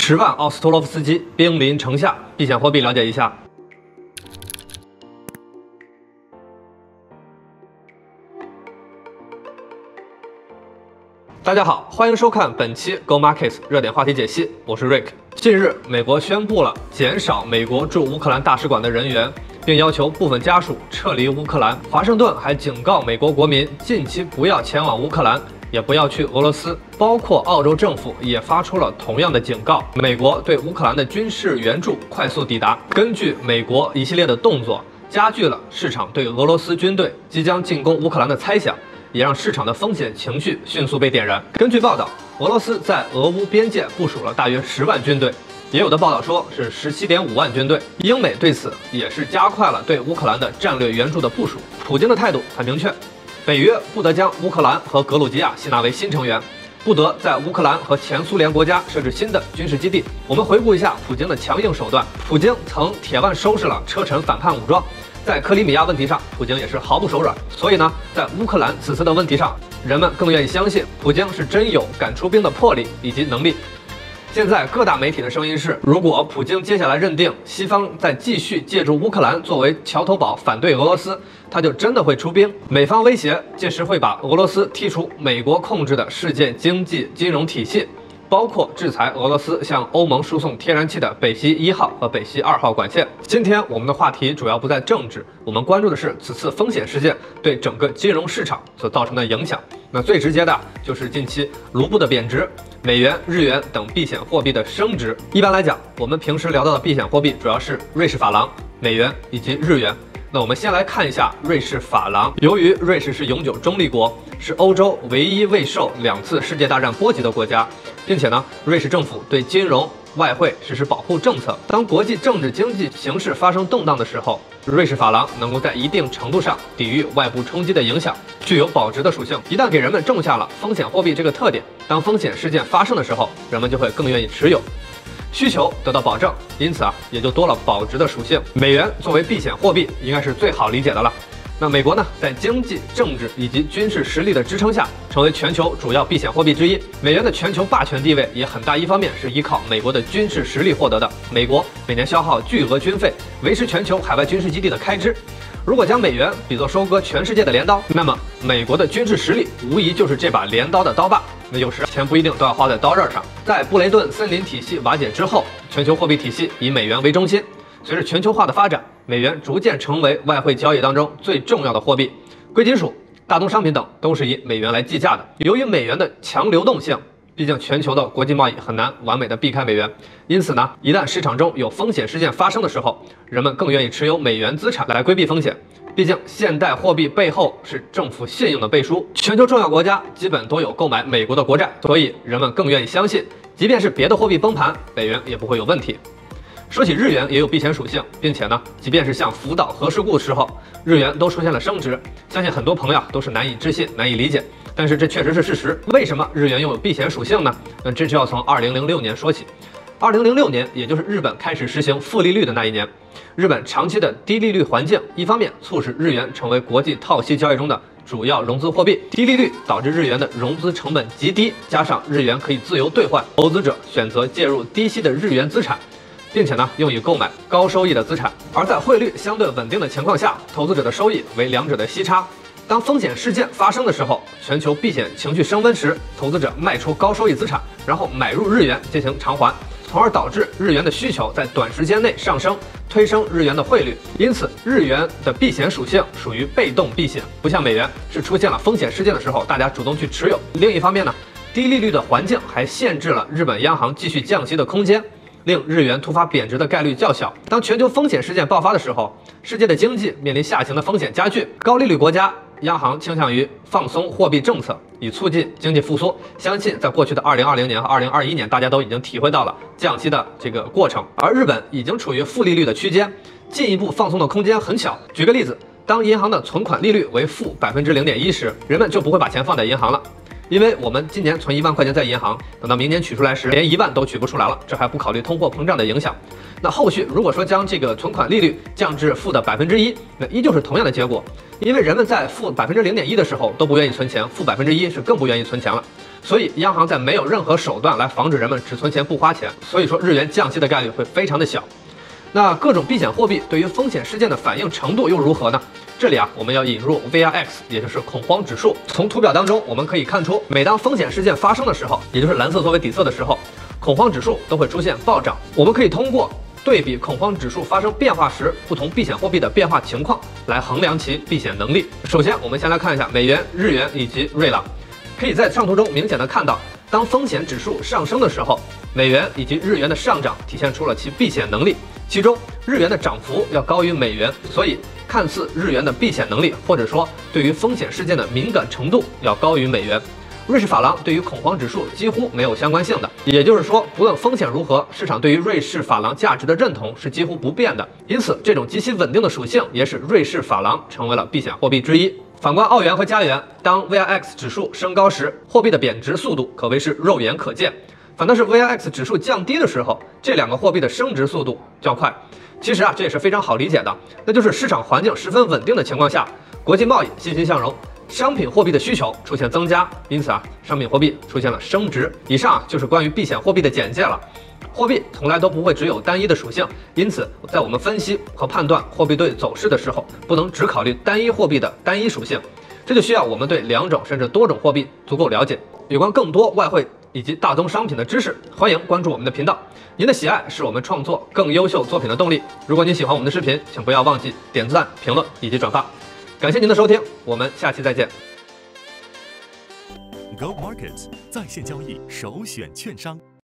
10万奥斯托洛夫斯基兵临城下，避险货币了解一下。大家好，欢迎收看本期 Go Markets 热点话题解析，我是 Rick。近日，美国宣布了减少美国驻乌克兰大使馆的人员，并要求部分家属撤离乌克兰。华盛顿还警告美国国民，近期不要前往乌克兰，也不要去俄罗斯。包括澳洲政府也发出了同样的警告。美国对乌克兰的军事援助快速抵达。根据美国一系列的动作，加剧了市场对俄罗斯军队即将进攻乌克兰的猜想，也让市场的风险情绪迅速被点燃。根据报道，俄罗斯在俄乌边界部署了大约10万军队，也有的报道说是17.5万军队。英美对此也是加快了对乌克兰的战略援助的部署。普京的态度很明确，北约不得将乌克兰和格鲁吉亚吸纳为新成员，不得在乌克兰和前苏联国家设置新的军事基地。我们回顾一下普京的强硬手段。普京曾铁腕收拾了车臣反叛武装，在克里米亚问题上，普京也是毫不手软。所以呢，在乌克兰此次的问题上，人们更愿意相信普京是真有敢出兵的魄力以及能力。现在各大媒体的声音是，如果普京接下来认定西方在继续借助乌克兰作为桥头堡反对俄罗斯，他就真的会出兵。美方威胁届时会把俄罗斯踢出美国控制的世界经济金融体系，包括制裁俄罗斯向欧盟输送天然气的北溪1号和北溪2号管线。今天我们的话题主要不在政治，我们关注的是此次风险事件对整个金融市场所造成的影响。那最直接的就是近期卢布的贬值，美元、日元等避险货币的升值。一般来讲，我们平时聊到的避险货币主要是瑞士法郎、美元以及日元。那我们先来看一下瑞士法郎。由于瑞士是永久中立国，是欧洲唯一未受2次世界大战波及的国家，并且呢，瑞士政府对金融、外汇实施保护政策。当国际政治经济形势发生动荡的时候，瑞士法郎能够在一定程度上抵御外部冲击的影响，具有保值的属性。一旦给人们种下了风险货币这个特点，当风险事件发生的时候，人们就会更愿意持有。需求得到保证，因此也就多了保值的属性。美元作为避险货币，应该是最好理解的了。那美国呢，在经济、政治以及军事实力的支撑下，成为全球主要避险货币之一。美元的全球霸权地位也很大一方面是依靠美国的军事实力获得的。美国每年消耗巨额军费，维持全球海外军事基地的开支。如果将美元比作收割全世界的镰刀，那么美国的军事实力无疑就是这把镰刀的刀把。那有时钱不一定都要花在刀刃上。在布雷顿森林体系瓦解之后，全球货币体系以美元为中心。随着全球化的发展，美元逐渐成为外汇交易当中最重要的货币。贵金属、大宗商品等都是以美元来计价的。由于美元的强流动性，毕竟全球的国际贸易很难完美的避开美元，因此呢，一旦市场中有风险事件发生的时候，人们更愿意持有美元资产来规避风险。毕竟现代货币背后是政府信用的背书，全球重要国家基本都有购买美国的国债，所以人们更愿意相信，即便是别的货币崩盘，美元也不会有问题。说起日元也有避险属性，并且呢，即便是像福岛核事故的时候，日元都出现了升值，相信很多朋友都是难以置信、难以理解。但是这确实是事实。为什么日元拥有避险属性呢？这就要从2006年说起。2006年，也就是日本开始实行负利率的那一年。日本长期的低利率环境，一方面促使日元成为国际套息交易中的主要融资货币，低利率导致日元的融资成本极低，加上日元可以自由兑换，投资者选择介入低息的日元资产，并且呢，用以购买高收益的资产。而在汇率相对稳定的情况下，投资者的收益为两者的息差。当风险事件发生的时候，全球避险情绪升温时，投资者卖出高收益资产，然后买入日元进行偿还，从而导致日元的需求在短时间内上升，推升日元的汇率。因此，日元的避险属性属于被动避险，不像美元是出现了风险事件的时候，大家主动去持有。另一方面呢，低利率的环境还限制了日本央行继续降息的空间，令日元突发贬值的概率较小。当全球风险事件爆发的时候，世界的经济面临下行的风险加剧，高利率国家央行倾向于放松货币政策，以促进经济复苏。相信在过去的2020年和2021年，大家都已经体会到了降息的这个过程。而日本已经处于负利率的区间，进一步放松的空间很小。举个例子，当银行的存款利率为负0.1%时，人们就不会把钱放在银行了。因为我们今年存1万块钱在银行，等到明年取出来时，连1万都取不出来了，这还不考虑通货膨胀的影响。那后续如果说将这个存款利率降至负的1%，那依旧是同样的结果，因为人们在负0.1%的时候都不愿意存钱，负1%是更不愿意存钱了。 所以央行在没有任何手段来防止人们只存钱不花钱，所以说日元降息的概率会非常的小。那各种避险货币对于风险事件的反应程度又如何呢？这里我们要引入 VIX， 也就是恐慌指数。从图表当中我们可以看出，每当风险事件发生的时候，也就是蓝色作为底色的时候，恐慌指数都会出现暴涨。我们可以通过对比恐慌指数发生变化时不同避险货币的变化情况来衡量其避险能力。首先，我们先来看一下美元、日元以及瑞郎。可以在上图中明显的看到，当风险指数上升的时候，美元以及日元的上涨体现出了其避险能力。其中，日元的涨幅要高于美元，所以看似日元的避险能力或者说对于风险事件的敏感程度要高于美元。瑞士法郎对于恐慌指数几乎没有相关性的，也就是说，不论风险如何，市场对于瑞士法郎价值的认同是几乎不变的。因此，这种极其稳定的属性也使瑞士法郎成为了避险货币之一。反观澳元和加元，当 VIX 指数升高时，货币的贬值速度可谓是肉眼可见。反倒是 VIX 指数降低的时候，这两个货币的升值速度较快。其实这也是非常好理解的，那就是市场环境十分稳定的情况下，国际贸易欣欣向荣，商品货币的需求出现增加，因此商品货币出现了升值。以上就是关于避险货币的简介了。货币从来都不会只有单一的属性，因此在我们分析和判断货币对走势的时候，不能只考虑单一货币的单一属性，这就需要我们对两种甚至多种货币足够了解。有关更多外汇以及大宗商品的知识，欢迎关注我们的频道。您的喜爱是我们创作更优秀作品的动力。如果您喜欢我们的视频，请不要忘记点赞、评论以及转发。感谢您的收听，我们下期再见。 Go Markets 在线交易首选券商。